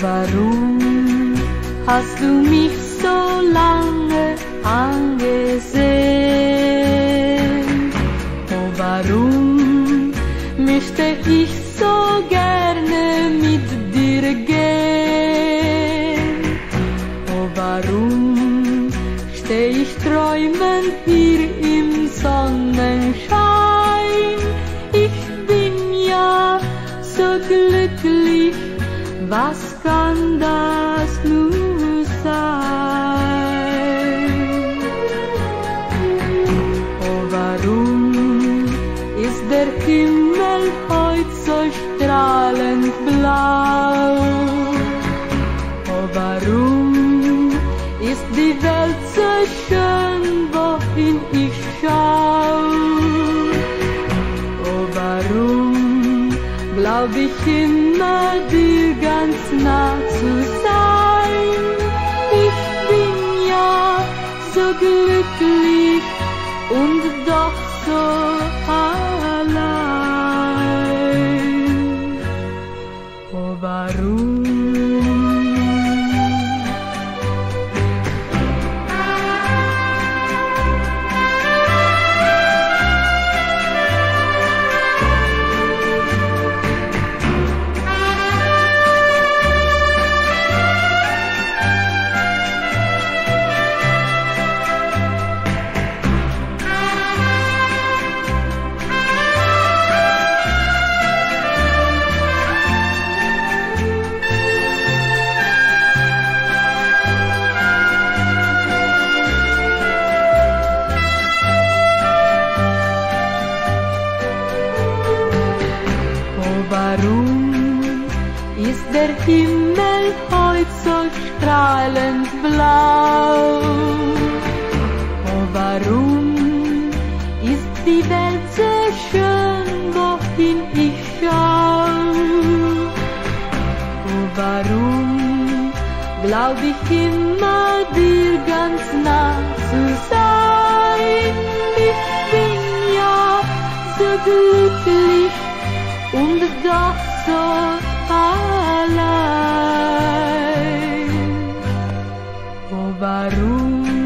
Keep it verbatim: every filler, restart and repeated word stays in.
warum hast du mich so lange angesehen? Oh, warum möchte ich so gerne mit dir gehen? Oh, warum steh ich träumend hier im Sonnenschein? Ich bin ja so glücklich, was kann das nur sein? Oh, warum ist der Himmel heut so strahlend blau? Oh, warum ist die Welt so schön, wohin ich schau? Oh, warum glaub ich immer, dir ganz nah zu sein? Ich bin ja so glücklich und doch so allein. Oh, warum? Warum ist der Himmel heut so strahlend blau? Oh, warum ist die Welt so schön, wohin ich schau? Oh, warum glaub ich immer, dir ganz nah zu sein? Ich bin ja so glücklich und doch so allein. Oh, warum?